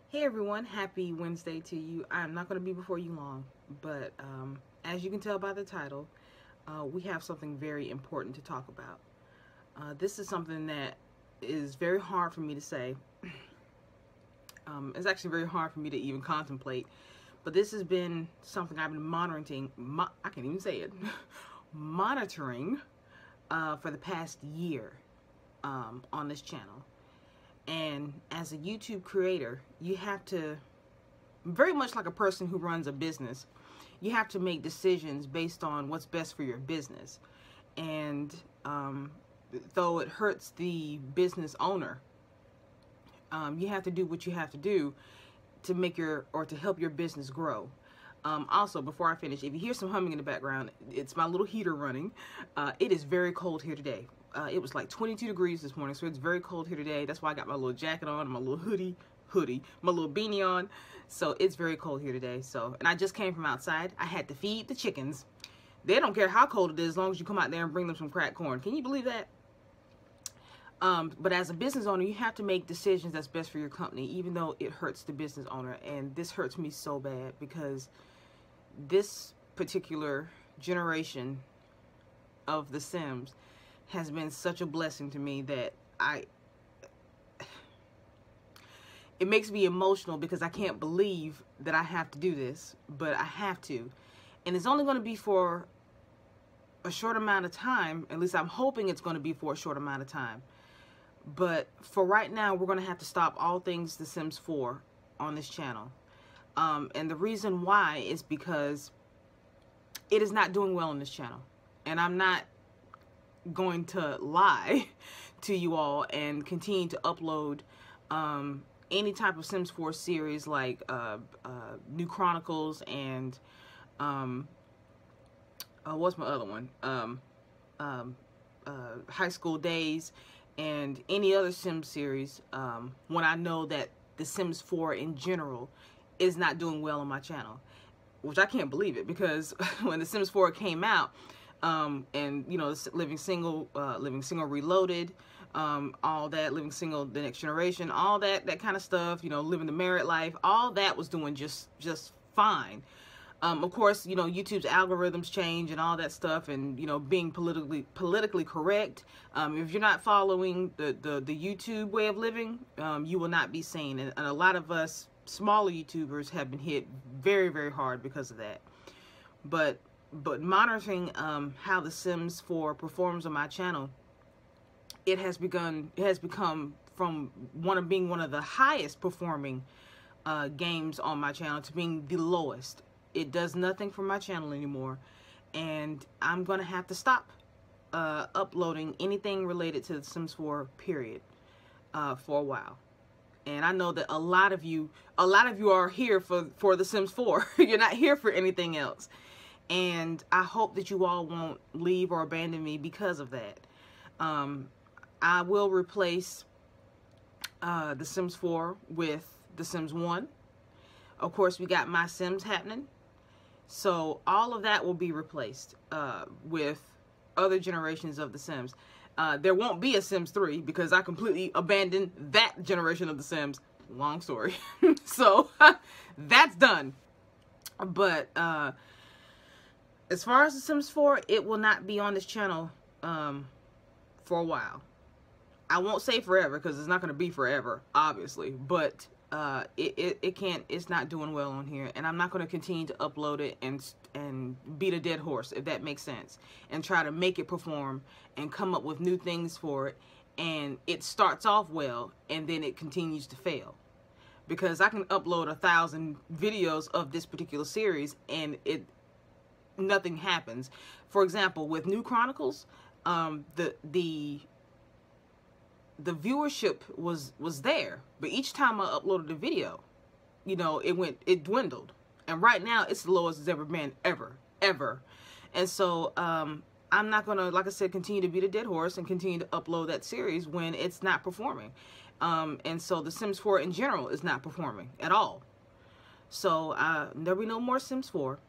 Hey everyone, happy Wednesday to you. I'm not going to be before you long, but as you can tell by the title, we have something very important to talk about. This is something that is very hard for me to say. It's actually very hard for me to even contemplate, but this has been something I've been monitoring, I can't even say it, monitoring for the past year on this channel. And as a YouTube creator, you have to, very much like a person who runs a business, you have to make decisions based on what's best for your business. And though it hurts the business owner, you have to do what you have to do to make to help your business grow. Also, before I finish, if you hear some humming in the background, it's my little heater running. It is very cold here today. It was like 22 degrees this morning, so it's very cold here today. That's why I got my little jacket on, and my little hoodie, my little beanie on. So it's very cold here today. And I just came from outside. I had to feed the chickens. They don't care how cold it is, as long as you come out there and bring them some cracked corn. Can you believe that? But as a business owner, you have to make decisions that's best for your company, even though it hurts the business owner. And this hurts me so bad because this particular generation of The Sims has been such a blessing to me that it makes me emotional because I can't believe that I have to do this, but I have to. And it's only going to be for a short amount of time. At least I'm hoping it's going to be for a short amount of time. But for right now, we're going to have to stop all things The Sims 4 on this channel. And the reason why is because it is not doing well on this channel. And I'm not going to lie to you all and continue to upload any type of Sims 4 series like New Chronicles and what's my other one? High School Days and any other Sims series when I know that The Sims 4 in general is not doing well on my channel, which I can't believe it, because when The Sims 4 came out, and you know, Living Single Reloaded, all that, Living Single The Next Generation, all that kind of stuff, you know, Living the Married Life, all that was doing just fine. Of course, you know, YouTube's algorithms change and all that stuff, and you know, being politically correct. If you're not following the YouTube way of living, you will not be seen, and a lot of us smaller YouTubers have been hit very, very hard because of that. But monitoring how The Sims 4 performs on my channel, it has become from being one of the highest performing games on my channel to being the lowest. It does nothing for my channel anymore, and I'm gonna have to stop uploading anything related to The Sims 4 period for a while. And I know that a lot of you are here for The Sims 4. You're not here for anything else. And I hope that you all won't leave or abandon me because of that. I will replace The Sims 4 with The Sims 1. Of course, we got My Sims happening. So all of that will be replaced with other generations of The Sims. There won't be a Sims 3 because I completely abandoned that generation of The Sims. Long story. So that's done. But as far as The Sims 4, it will not be on this channel for a while. I won't say forever because it's not going to be forever, obviously. But it's not doing well on here, and I'm not going to continue to upload it and beat a dead horse, if that makes sense, and try to make it perform and come up with new things for it, and it starts off well and then it continues to fail, because I can upload 1,000 videos of this particular series and nothing happens. For example, with New Chronicles, the viewership was there, but each time I uploaded a video, you know, it dwindled, and right now it's the lowest it's ever been, ever. And so I'm not gonna, like I said, continue to beat a dead horse and continue to upload that series when it's not performing. And so The Sims 4 in general is not performing at all. So there'll be no more Sims 4.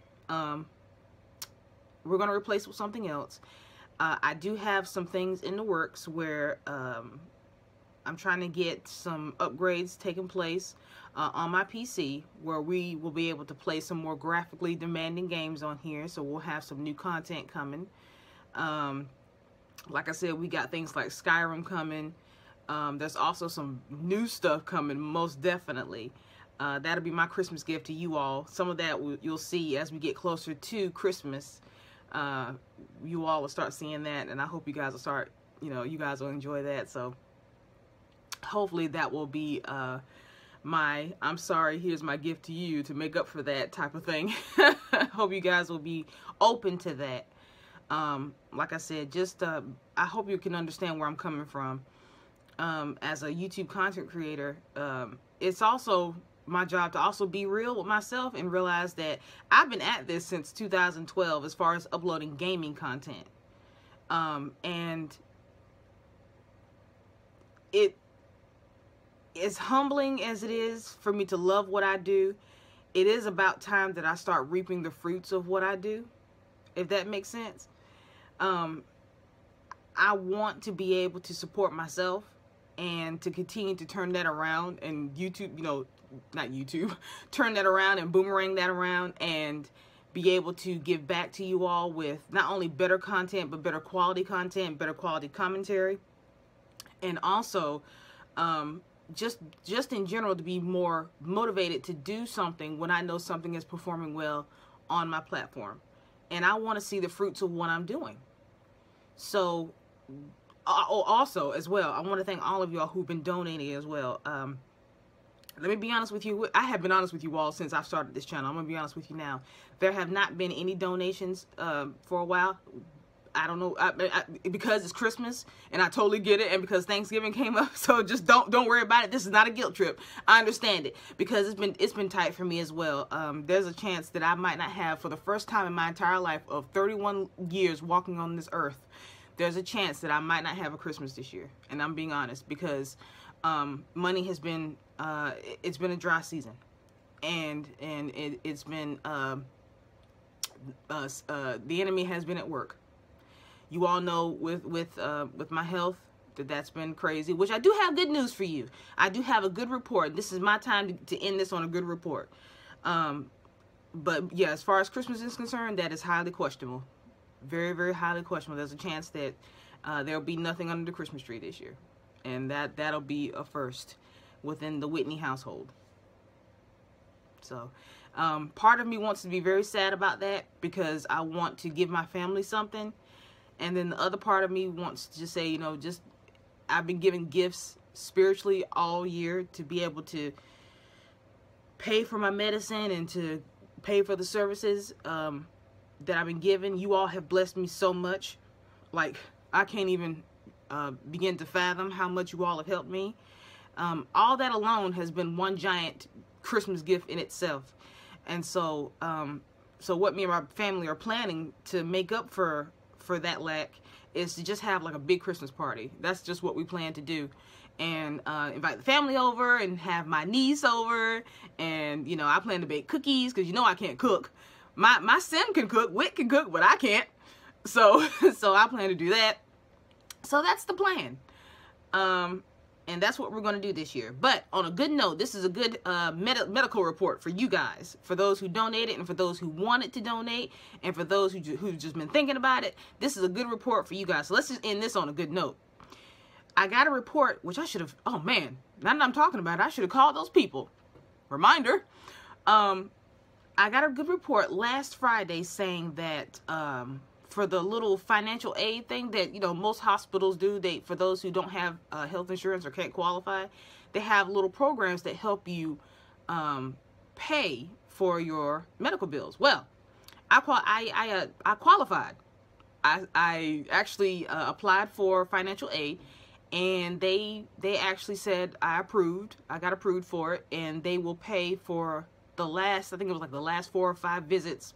We're gonna replace it with something else. I do have some things in the works where I'm trying to get some upgrades taking place on my PC, where we will be able to play some more graphically demanding games on here. So we'll have some new content coming. Like I said, we got things like Skyrim coming. There's also some new stuff coming, most definitely. That'll be my Christmas gift to you all. Some of that you'll see as we get closer to Christmas. You all will start seeing that, and I hope you guys will start, you guys will enjoy that. So hopefully that will be my I'm sorry, here's my gift to you, to make up for that type of thing. Hope you guys will be open to that. Like I said, just I hope you can understand where I'm coming from. As a YouTube content creator, it's also my job to also be real with myself and realize that I've been at this since 2012 as far as uploading gaming content. And as humbling as it is for me to love what I do, it is about time that I start reaping the fruits of what I do, if that makes sense. I want to be able to support myself and to continue to turn that around, and YouTube, not YouTube, turn that around and boomerang that around and be able to give back to you all with not only better content, but better quality content, better quality commentary. And also, just in general, to be more motivated to do something when I know something is performing well on my platform. And I want to see the fruits of what I'm doing. So, also, as well, I want to thank all of y'all who've been donating as well. Let me be honest with you. I have been honest with you all since I started this channel. I'm going to be honest with you now. There have not been any donations for a while. I don't know, because it's Christmas, and I totally get it, and because Thanksgiving came up, so just don't worry about it. This is not a guilt trip. I understand it, because it's been tight for me as well. There's a chance that I might not have, for the first time in my entire life of 31 years walking on this earth, there's a chance that I might not have a Christmas this year, and I'm being honest, because money has been, it's been a dry season, and it's been, the enemy has been at work. You all know with my health that's been crazy, which I do have good news for you. I do have a good report. This is my time to end this on a good report. But yeah, as far as Christmas is concerned, that is highly questionable. Very, very highly questionable. There's a chance that there'll be nothing under the Christmas tree this year. And that'll be a first within the Whitney household. So, part of me wants to be very sad about that, because I want to give my family something. And then the other part of me wants to just say, I've been giving gifts spiritually all year to be able to pay for my medicine and to pay for the services that I've been given. You all have blessed me so much. Like, I can't even begin to fathom how much you all have helped me. All that alone has been one giant Christmas gift in itself. And so, what me and my family are planning to make up for that lack is to just have like a big Christmas party. That's just what we plan to do, and invite the family over and have my niece over, and I plan to bake cookies, because I can't cook. My sim can cook, Whit can cook, but I can't. So I plan to do that. So that's the plan. And that's what we're going to do this year. But on a good note, this is a good medical report for you guys, for those who donated, and for those who wanted to donate, and for those who've just been thinking about it. This is a good report for you guys. So let's just end this on a good note. I got a report, which I should have, oh man, now that I'm talking about it, I should have called those people. Reminder. I got a good report last Friday saying that for the little financial aid thing that most hospitals do, for those who don't have health insurance or can't qualify, they have little programs that help you pay for your medical bills. Well, I qualified. I actually applied for financial aid, and they actually said I got approved for it, and they will pay for the last, I think it was like the last 4 or 5 visits,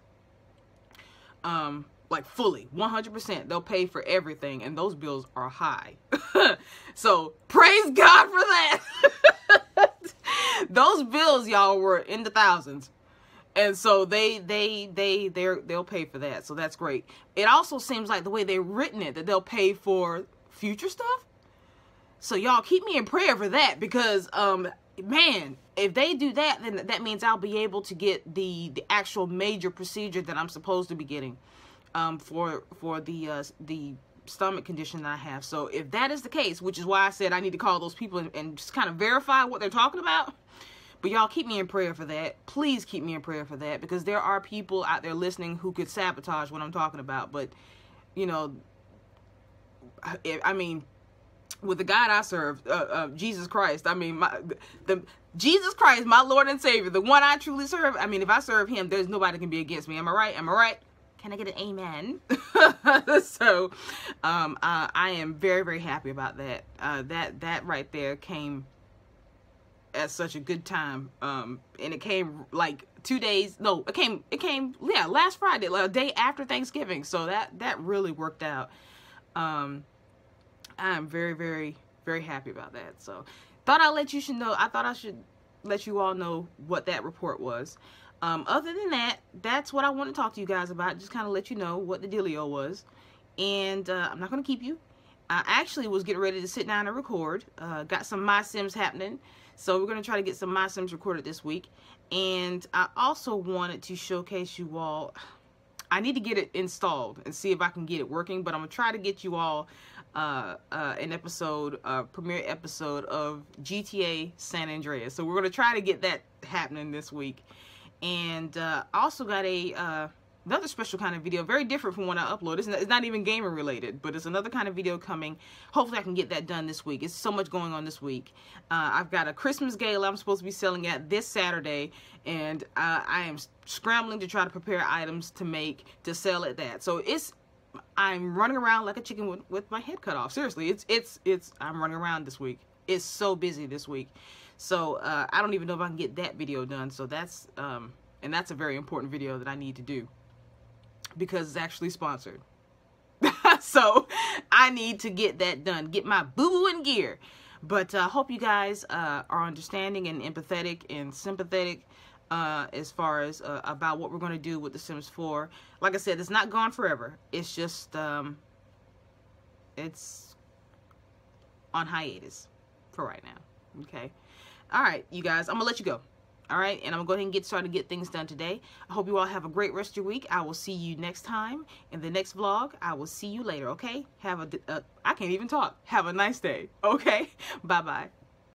like fully, 100%. They'll pay for everything, and those bills are high. So praise God for that. Those bills, y'all, were in the thousands, and so they'll pay for that. So that's great. It also seems like the way they've written it, that they'll pay for future stuff. So y'all keep me in prayer for that, because man, if they do that, then that means I'll be able to get the actual major procedure that I'm supposed to be getting for the stomach condition that I have. So if that is the case, which is why I said I need to call those people and just kind of verify what they're talking about. But y'all keep me in prayer for that. Please keep me in prayer for that, because there are people out there listening who could sabotage what I'm talking about. But, you know, I mean, with the God I serve, Jesus Christ, I mean, Jesus Christ, my Lord and Savior, the one I truly serve. I mean, if I serve him, there's nobody can be against me. Am I right? Am I right? Can I get an amen? So, I am very, very happy about that. That right there came at such a good time. And it came like 2 days. No, it came, yeah, last Friday, like a day after Thanksgiving. So that really worked out. I'm very, very, very happy about that. So thought I should let you all know what that report was. Other than that, that's what I want to talk to you guys about. Just kind of let you know what the dealio was. And I'm not going to keep you. I actually was getting ready to sit down and record. Got some My Sims happening. So we're going to try to get some My Sims recorded this week. And I also wanted to showcase you all. I need to get it installed and see if I can get it working. But I'm going to try to get you all an episode, premiere episode of GTA San Andreas. So we're going to try to get that happening this week. And also got another special kind of video, very different from what I upload. It's not even gamer related, but it's another kind of video coming. Hopefully I can get that done this week. It's so much going on this week. I've got a Christmas gala I'm supposed to be selling at this Saturday, and I am scrambling to try to prepare items to sell at that. So I'm running around like a chicken with my head cut off. Seriously, I'm running around this week. It's so busy this week. So I don't even know if I can get that video done. So that's and that's a very important video that I need to do, because it's actually sponsored. So I need to get that done, get my boo-boo in gear. But I hope you guys are understanding and empathetic and sympathetic as far as about what we're going to do with The Sims 4. Like I said, it's not gone forever. It's just it's on hiatus for right now. Okay. All right, you guys, I'm gonna let you go. All right, and I'm gonna go ahead and get started to get things done today. I hope you all have a great rest of your week. I will see you next time in the next vlog. I will see you later. Okay, I can't even talk. Have a nice day. Okay, bye bye.